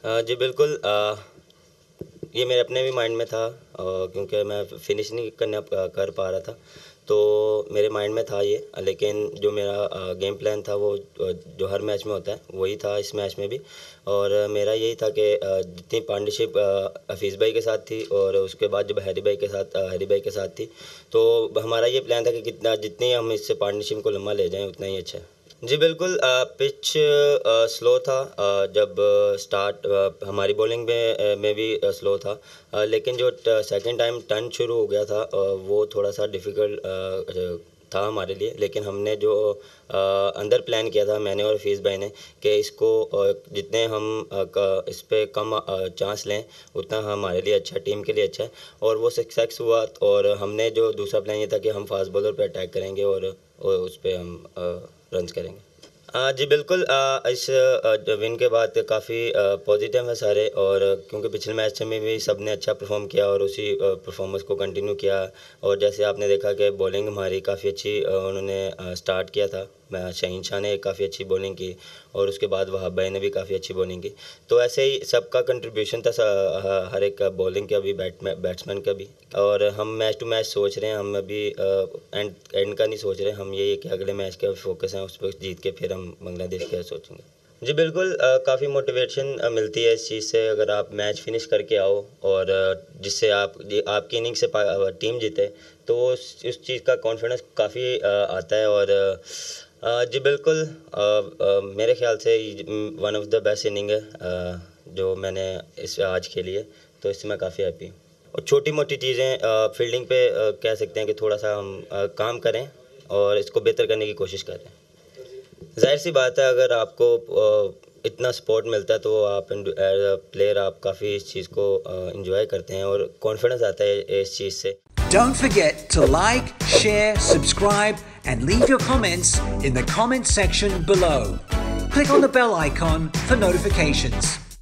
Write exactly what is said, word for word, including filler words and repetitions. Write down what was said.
अ, जी बिल्कुल। अ, ये मेरे अपने भी माइंड में था, अ, क्योंकि मैं फिनिश नहीं करना प कर पा रहा था, तो मेरे माइंड में था ये। लेकिन जो मेरा अ, गेम प्लान था वो अ, जो हर मैच में होता है, वही था इस मैच में भी। और मेरा यही था कि अ, जितनी पार्टनरशिप अ, हफीज़ भाई के साथ थी और उसके बाद जब हैरी भाई के साथ अ, हैरी भाई के साथ थी, तो हमारा ये प्लान था कि कितना जितनी हम इससे पार्टनरशिप को लंबा ले जाएँ, उतना ही अच्छा है। जी बिल्कुल। अ, पिच अ, स्लो था, अ, जब स्टार्ट अ, हमारी बॉलिंग में अ, में भी अ, स्लो था। अ, लेकिन जो ट सेकंड टाइम टर्न शुरू हो गया था, अ, वो थोड़ा-सा डिफ़िकल्ट अ, ज था हमारे लिए। लेकिन हमने जो अ, अंदर प्लान किया था मैंने और हफीज़ भाई ने कि इसको अ, जितने हम अ, क इस पे कम अ, चांस लें, उतना हमारे लिए अच्छा, टीम के लिए अच्छा है। और वो सक्सेस हुआ। और हमने जो दूसरा प्लान ये था कि हम फ़ास्ट बॉलर पे अटैक करेंगे और अ, उस पे हम अ, रन्स करेंगे। अ, जी बिल्कुल। अ, इस अ, ज विन के बाद काफ़ी अ, पॉज़िटिव है सारे। और क्योंकि पिछले मैच में भी सबने अच्छा परफ़ॉर्म किया और उसी अ, परफ़ॉर्मेंस को कंटिन्यू किया। और जैसे आपने देखा कि बॉलिंग हमारी काफ़ी अच्छी अ, उन्होंने अ, स्टार्ट किया था। मैं शहीन शाह ने काफ़ी अच्छी बॉलिंग की और उसके बाद वहाब भाई ने भी काफ़ी अच्छी बॉलिंग की। तो ऐसे ही सबका कंट्रीब्यूशन था, स ह हर एक का, बॉलिंग का भी, बैटमैन बैट्समैन का भी। और हम मैच टू मैच सोच रहे हैं, हम अभी अ, एंड एंड का नहीं सोच रहे। हम यही है कि अगले मैच का फ़ोकस है, उस पे जीत के फिर हम बांग्लादेश का सोचेंगे। जी बिल्कुल। अ, काफ़ी मोटिवेशन अ, मिलती है इस चीज़ से, अगर आप मैच फिनिश करके आओ और अ, जिससे आप ये आपकी इनिंग से पा अ, टीम जीते, तो उस उस चीज़ का कॉन्फिडेंस काफ़ी अ, आता है। और अ, जी बिल्कुल। अ अ, मेरे ख़्याल से one of the best inning है अ, जो मैंने इस आज खेली है, तो इससे मैं काफ़ी हैप्पी हूँ। और छोटी-मोटी चीज़ें अ, फ़ील्डिंग पे अ, कह सकते हैं कि थोड़ा-सा हम अ, काम करें और इसको बेहतर करने की कोशिश करें। ज़ाहिर-सी बात है, अगर आपको अ, इतना सपोर्ट मिलता है तो आप एंड एज़ अ प्लेयर आप काफ़ी इस चीज़ को अ, एन्जॉय करते हैं और कॉन्फिडेंस आता है इस चीज़ से। Don't forget to like, share, subscribe, and leave your comments in the comment section below. Click on the bell icon for notifications.